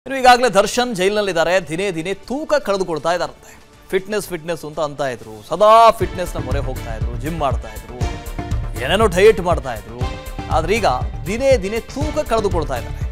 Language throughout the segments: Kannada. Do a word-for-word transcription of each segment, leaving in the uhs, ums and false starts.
ಇನ್ನು ಈಗಾಗಲೇ ದರ್ಶನ್ ಜೈಲಿನಲ್ಲಿದ್ದಾರೆ. ದಿನೇ ದಿನೇ ತೂಕ ಕಳೆದುಕೊಳ್ತಾ ಇದ್ದಾರಂತೆ. ಫಿಟ್ನೆಸ್ ಫಿಟ್ನೆಸ್ ಅಂತ ಅಂತ ಇದ್ರು. ಸದಾ ಫಿಟ್ನೆಸ್ನ ಮೊರೆ ಹೋಗ್ತಾ ಇದ್ರು, ಜಿಮ್ ಮಾಡ್ತಾ ಇದ್ರು, ಏನೇನೋ ಡಯಟ್ ಮಾಡ್ತಾ ಇದ್ರು. ಆದ್ರೆ ಈಗ ದಿನೇ ದಿನೇ ತೂಕ ಕಳೆದುಕೊಳ್ತಾ ಇದ್ದಾರೆ.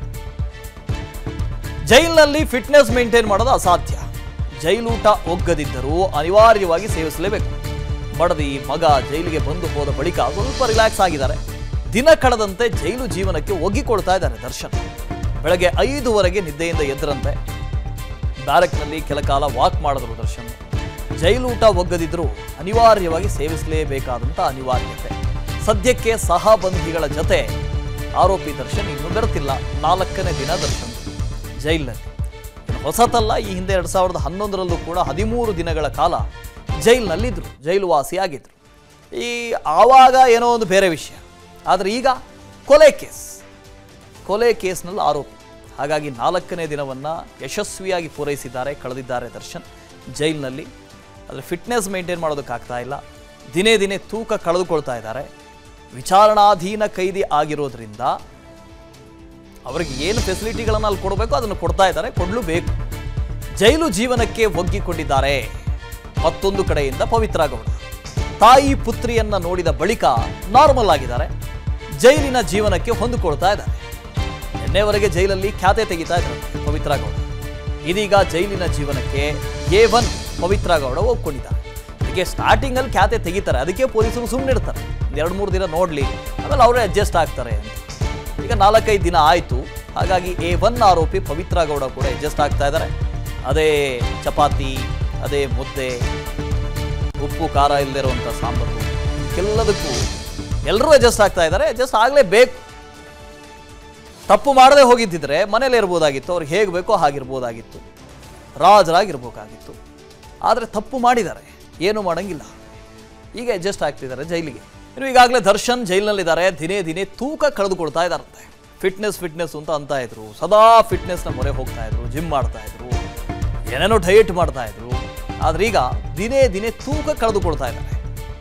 ಜೈಲಿನಲ್ಲಿ ಫಿಟ್ನೆಸ್ ಮೇಂಟೈನ್ ಮಾಡೋದು ಅಸಾಧ್ಯ. ಜೈಲೂಟ ಒಗ್ಗದಿದ್ದರೂ ಅನಿವಾರ್ಯವಾಗಿ ಸೇವಿಸಲೇಬೇಕು. ಮಡದಿ ಮಗ ಜೈಲಿಗೆ ಬಂದು ಹೋದ ಬಳಿಕ ಸ್ವಲ್ಪ ರಿಲ್ಯಾಕ್ಸ್ ಆಗಿದ್ದಾರೆ. ದಿನ ಕಳೆದಂತೆ ಜೈಲು ಜೀವನಕ್ಕೆ ಒಗ್ಗಿಕೊಳ್ತಾ ಇದ್ದಾರೆ ದರ್ಶನ್. ಬೆಳಗ್ಗೆ ಐದುವರೆಗೆ ನಿದ್ದೆಯಿಂದ ಎದ್ದರಂತೆ. ಬ್ಯಾರಕ್ನಲ್ಲಿ ಕೆಲ ಕಾಲ ವಾಕ್ ಮಾಡಿದ್ರು ದರ್ಶನ್. ಜೈಲೂಟ ಒಗ್ಗದಿದ್ರೂ ಅನಿವಾರ್ಯವಾಗಿ ಸೇವಿಸಲೇಬೇಕಾದಂಥ ಅನಿವಾರ್ಯತೆ. ಸದ್ಯಕ್ಕೆ ಸಹಬಂಧಿಗಳ ಜೊತೆ ಆರೋಪಿ ದರ್ಶನ್ ಇನ್ನೂ ಬೆರೆತಿಲ್ಲ. ನಾಲ್ಕನೇ ದಿನ ದರ್ಶನ್ ಜೈಲಿನಲ್ಲಿ. ಹೊಸತಲ್ಲ, ಈ ಹಿಂದೆ ಎರಡ್ ಸಾವಿರದ ಹನ್ನೊಂದರಲ್ಲೂ ಕೂಡ ಹದಿಮೂರು ದಿನಗಳ ಕಾಲ ಜೈಲಿನಲ್ಲಿದ್ದರು, ಜೈಲು ವಾಸಿಯಾಗಿದ್ರು. ಈ ಆವಾಗ ಏನೋ ಒಂದು ಬೇರೆ ವಿಷಯ. ಆದರೆ ಈಗ ಕೊಲೆ ಕೇಸ್ ಕೊಲೆ ಕೇಸ್ನಲ್ಲಿ ಆರೋಪಿ. ಹಾಗಾಗಿ ನಾಲ್ಕನೇ ದಿನವನ್ನು ಯಶಸ್ವಿಯಾಗಿ ಪೂರೈಸಿದ್ದಾರೆ, ಕಳೆದಿದ್ದಾರೆ ದರ್ಶನ್ ಜೈಲಿನಲ್ಲಿ. ಆದರೆ ಫಿಟ್ನೆಸ್ ಮೇಂಟೈನ್ ಮಾಡೋದಕ್ಕಾಗ್ತಾ ಇಲ್ಲ. ದಿನೇ ದಿನೇ ತೂಕ ಕಳೆದುಕೊಳ್ತಾ ಇದ್ದಾರೆ. ವಿಚಾರಣಾಧೀನ ಕೈದಿ ಆಗಿರೋದ್ರಿಂದ ಅವರಿಗೆ ಏನು ಫೆಸಿಲಿಟಿಗಳನ್ನು ಅಲ್ಲಿ ಕೊಡಬೇಕು ಅದನ್ನು ಕೊಡ್ತಾ ಇದ್ದಾರೆ, ಕೊಡಲು ಬೇಕು. ಜೈಲು ಜೀವನಕ್ಕೆ ಒಗ್ಗಿಕೊಂಡಿದ್ದಾರೆ. ಮತ್ತೊಂದು ಕಡೆಯಿಂದ ಪವಿತ್ರ ಗೌಡ ತಾಯಿ ಪುತ್ರಿಯನ್ನ ನೋಡಿದ ಬಳಿಕ ನಾರ್ಮಲ್ ಆಗಿದ್ದಾರೆ. ಜೈಲಿನ ಜೀವನಕ್ಕೆ ಹೊಂದಿಕೊಳ್ತಾ ಇದ್ದಾರೆ. ನಿನ್ನೆವರೆಗೆ ಜೈಲಲ್ಲಿ ಖ್ಯಾತೆ ತೆಗಿತಾ ಇದ್ದಾರೆ ಪವಿತ್ರ ಗೌಡ. ಇದೀಗ ಜೈಲಿನ ಜೀವನಕ್ಕೆ ಎ ಒನ್ ಪವಿತ್ರ ಗೌಡ ಒಪ್ಕೊಂಡಿದ್ದಾರೆ. ಅದಕ್ಕೆ ಸ್ಟಾರ್ಟಿಂಗ್ ಅಲ್ಲಿ ಖ್ಯಾತೆ ತೆಗಿತಾರೆ, ಅದಕ್ಕೆ ಪೊಲೀಸರು ಸುಮ್ಮನೆ ಇರ್ತಾರೆ, ಎರಡು ಮೂರು ದಿನ ನೋಡ್ಲಿ, ಆಮೇಲೆ ಅವರೇ ಅಡ್ಜಸ್ಟ್ ಆಗ್ತಾರೆ ಅಂತ. ಈಗ ನಾಲ್ಕೈದು ದಿನ ಆಯಿತು. ಹಾಗಾಗಿ ಎ ಒನ್ ಆರೋಪಿ ಪವಿತ್ರ ಗೌಡ ಕೂಡ ಅಡ್ಜಸ್ಟ್ ಆಗ್ತಾ ಇದ್ದಾರೆ. ಅದೇ ಚಪಾತಿ, ಅದೇ ಮುದ್ದೆ, ಉಪ್ಪು ಖಾರ ಇಲ್ಲದಿರುವಂಥ ಸಾಂಬಾರು, ಎಲ್ಲದಕ್ಕೂ ಎಲ್ಲರೂ ಅಡ್ಜಸ್ಟ್ ಆಗ್ತಾ ಇದ್ದಾರೆ. ಅಡ್ಜಸ್ಟ್ ಆಗಲೇಬೇಕು. ತಪ್ಪು ಮಾಡದೆ ಹೋಗಿದ್ದಿದ್ರೆ ಮನೇಲಿ ಇರ್ಬೋದಾಗಿತ್ತು, ಅವ್ರಿಗೆ ಹೇಗೆ ಬೇಕೋ ಹಾಗಿರ್ಬೋದಾಗಿತ್ತು, ರಾಜರಾಗಿರ್ಬೇಕಾಗಿತ್ತು. ಆದರೆ ತಪ್ಪು ಮಾಡಿದ್ದಾರೆ, ಏನೂ ಮಾಡೋಂಗಿಲ್ಲ. ಈಗ ಅಡ್ಜಸ್ಟ್ ಆಗ್ತಿದ್ದಾರೆ ಜೈಲಿಗೆ. ಇನ್ನು ಈಗಾಗಲೇ ದರ್ಶನ್ ಜೈಲಿನಲ್ಲಿದ್ದಾರೆ. ದಿನೇ ದಿನೇ ತೂಕ ಕಳೆದುಕೊಳ್ತಾ ಇದ್ದಾರಂತೆ. ಫಿಟ್ನೆಸ್ ಫಿಟ್ನೆಸ್ ಅಂತ ಅಂತ ಇದ್ರು. ಸದಾ ಫಿಟ್ನೆಸ್ನ ಮೊರೆ ಹೋಗ್ತಾ ಇದ್ರು, ಜಿಮ್ ಮಾಡ್ತಾ ಇದ್ರು, ಏನೇನೋ ಡಯಟ್ ಮಾಡ್ತಾ ಇದ್ರು. ಆದ್ರೆ ಈಗ ದಿನೇ ದಿನೇ ತೂಕ ಕಳೆದುಕೊಳ್ತಾ ಇದ್ದಾರೆ.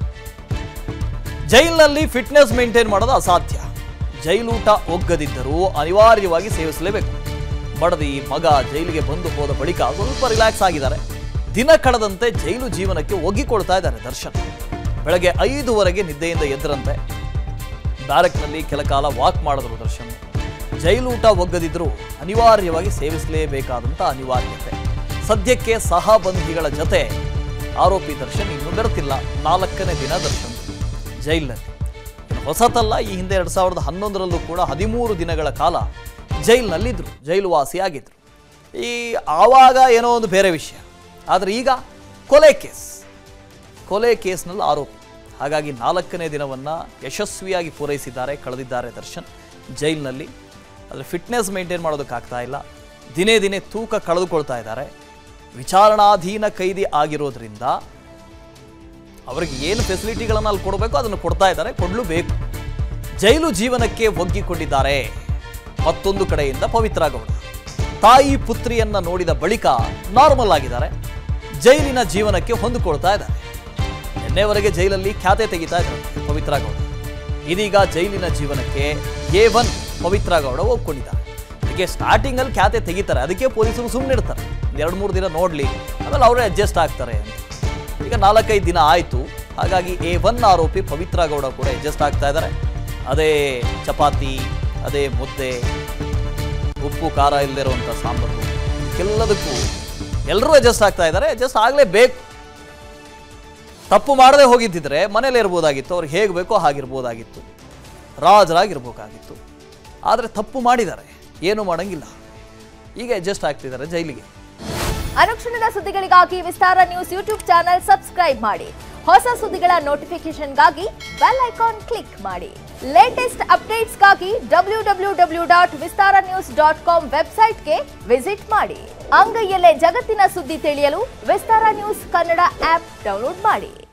ಜೈಲಿನಲ್ಲಿ ಫಿಟ್ನೆಸ್ ಮೇಂಟೈನ್ ಮಾಡೋದು ಅಸಾಧ್ಯ. ಜೈಲೂಟ ಒಗ್ಗದಿದ್ದರೂ ಅನಿವಾರ್ಯವಾಗಿ ಸೇವಿಸಲೇಬೇಕು. ಮಡದಿ ಮಗ ಜೈಲಿಗೆ ಬಂದು ಹೋದ ಬಳಿಕ ಸ್ವಲ್ಪ ರಿಲ್ಯಾಕ್ಸ್ ಆಗಿದ್ದಾರೆ. ದಿನ ಕಳೆದಂತೆ ಜೈಲು ಜೀವನಕ್ಕೆ ಒಗ್ಗಿಕೊಳ್ತಾ ಇದ್ದಾರೆ ದರ್ಶನ್. ಬೆಳಗ್ಗೆ ಐದುವರೆಗೆ ನಿದ್ದೆಯಿಂದ ಎದ್ದರಂತೆ. ಬ್ಯಾರಕ್ನಲ್ಲಿ ಕೆಲ ಕಾಲ ವಾಕ್ ಮಾಡಿದ್ರು ದರ್ಶನ್. ಜೈಲೂಟ ಒಗ್ಗದಿದ್ರೂ ಅನಿವಾರ್ಯವಾಗಿ ಸೇವಿಸಲೇಬೇಕಾದಂಥ ಅನಿವಾರ್ಯತೆ. ಸದ್ಯಕ್ಕೆ ಸಹಬಂಧಿಗಳ ಜೊತೆ ಆರೋಪಿ ದರ್ಶನ್ ಇನ್ನೂ ಬೆರೆತಿಲ್ಲ. ನಾಲ್ಕನೇ ದಿನ ದರ್ಶನ್ ಜೈಲಿನಲ್ಲಿ. ಹೊಸತಲ್ಲ, ಈ ಹಿಂದೆ ಎರಡ್ ಸಾವಿರದ ಹನ್ನೊಂದರಲ್ಲೂ ಕೂಡ ಹದಿಮೂರು ದಿನಗಳ ಕಾಲ ಜೈಲಿನಲ್ಲಿದ್ದರು, ಜೈಲು ವಾಸಿಯಾಗಿದ್ರು. ಈ ಆವಾಗ ಏನೋ ಒಂದು ಬೇರೆ ವಿಷಯ. ಆದರೆ ಈಗ ಕೊಲೆ ಕೇಸ್ ಕೊಲೆ ಕೇಸ್ನಲ್ಲಿ ಆರೋಪಿ. ಹಾಗಾಗಿ ನಾಲ್ಕನೇ ದಿನವನ್ನು ಯಶಸ್ವಿಯಾಗಿ ಪೂರೈಸಿದ್ದಾರೆ, ಕಳೆದಿದ್ದಾರೆ ದರ್ಶನ್ ಜೈಲಿನಲ್ಲಿ. ಆದರೆ ಫಿಟ್ನೆಸ್ ಮೇಂಟೈನ್ ಮಾಡೋದಕ್ಕಾಗ್ತಾ ಇಲ್ಲ. ದಿನೇ ದಿನೇ ತೂಕ ಕಳೆದುಕೊಳ್ತಾ ಇದ್ದಾರೆ. ವಿಚಾರಣಾಧೀನ ಕೈದಿ ಆಗಿರೋದ್ರಿಂದ ಅವರಿಗೆ ಏನು ಫೆಸಿಲಿಟಿಗಳನ್ನು ಅಲ್ಲಿ ಕೊಡಬೇಕು ಅದನ್ನು ಕೊಡ್ತಾ ಇದ್ದಾರೆ, ಕೊಡಲು ಬೇಕು. ಜೈಲು ಜೀವನಕ್ಕೆ ಒಗ್ಗಿಕೊಂಡಿದ್ದಾರೆ. ಮತ್ತೊಂದು ಕಡೆಯಿಂದ ಪವಿತ್ರ ಗೌಡ ತಾಯಿ ಪುತ್ರಿಯನ್ನ ನೋಡಿದ ಬಳಿಕ ನಾರ್ಮಲ್ ಆಗಿದ್ದಾರೆ. ಜೈಲಿನ ಜೀವನಕ್ಕೆ ಹೊಂದಿಕೊಳ್ತಾ ಇದ್ದಾರೆ. ನಿನ್ನೆವರೆಗೆ ಜೈಲಲ್ಲಿ ಖ್ಯಾತೆ ತೆಗಿತಾ ಇದ್ದಾರೆ ಪವಿತ್ರ ಗೌಡ. ಇದೀಗ ಜೈಲಿನ ಜೀವನಕ್ಕೆ ಎ ಒನ್ ಪವಿತ್ರ ಗೌಡ ಒಪ್ಕೊಂಡಿದ್ದಾರೆ. ಅದಕ್ಕೆ ಸ್ಟಾರ್ಟಿಂಗ್ ಅಲ್ಲಿ ಖ್ಯಾತೆ ತೆಗಿತಾರೆ, ಅದಕ್ಕೆ ಪೊಲೀಸರು ಸುಮ್ಮನೆ ಇರ್ತಾರೆ, ಎರಡು ಮೂರು ದಿನ ನೋಡ್ಲಿ, ಆಮೇಲೆ ಅವರೇ ಅಡ್ಜಸ್ಟ್ ಆಗ್ತಾರೆ ಅಂತ. ಈಗ ನಾಲ್ಕೈದು ದಿನ ಆಯಿತು. ಹಾಗಾಗಿ ಎ ಒನ್ ಆರೋಪಿ ಪವಿತ್ರ ಗೌಡ ಕೂಡ ಅಡ್ಜಸ್ಟ್ ಆಗ್ತಾ ಇದ್ದಾರೆ. ಅದೇ ಚಪಾತಿ, ಅದೇ ಮುದ್ದೆ, ಉಪ್ಪು ಖಾರ ಇಲ್ಲದಿರುವಂಥ ಸಾಂಬಾರು, ಎಲ್ಲದಕ್ಕೂ ಎಲ್ಲರೂ ಅಡ್ಜಸ್ಟ್ ಆಗ್ತಾ ಇದ್ದಾರೆ. ಅಡ್ಜಸ್ಟ್ ಆಗಲೇಬೇಕು. ತಪ್ಪು ಮಾಡದೆ ಹೋಗಿದ್ದಿದ್ರೆ ಮನೇಲಿ ಇರ್ಬೋದಾಗಿತ್ತು, ಅವ್ರಿಗೆ ಹೇಗೆ ಬೇಕೋ ಹಾಗಿರ್ಬೋದಾಗಿತ್ತು, ರಾಜರಾಗಿರ್ಬೇಕಾಗಿತ್ತು. ಆದರೆ ತಪ್ಪು ಮಾಡಿದ್ದಾರೆ, ಏನೂ ಮಾಡೋಂಗಿಲ್ಲ. ಈಗ ಅಡ್ಜಸ್ಟ್ ಆಗ್ತಿದ್ದಾರೆ ಜೈಲಿಗೆ. ಅನುಕ್ಷಣದ ಸುದ್ದಿಗಳಿಗಾಗಿ Vistara news YouTube channel subscribe ಮಾಡಿ. ಹೊಸ ಸುದ್ದಿಗಳ ನೋಟಿಫಿಕೇಶನ್ಗಾಗಿ ಬೆಲ್ ಐಕಾನ್ ಕ್ಲಿಕ್ ಮಾಡಿ. ಲೇಟೆಸ್ಟ್ ಅಪ್ಡೇಟ್ಸ್ಗಾಗಿ W W W dot Vistara news dot com ವೆಬ್ಸೈಟ್ಗೆ ವಿಸಿಟ್ ಮಾಡಿ. ಅಂಗೈಯಲ್ಲೇ ಜಗತ್ತಿನ ಸುದ್ದಿ ತಿಳಿಯಲು Vistara news Kannada app download ಮಾಡಿ.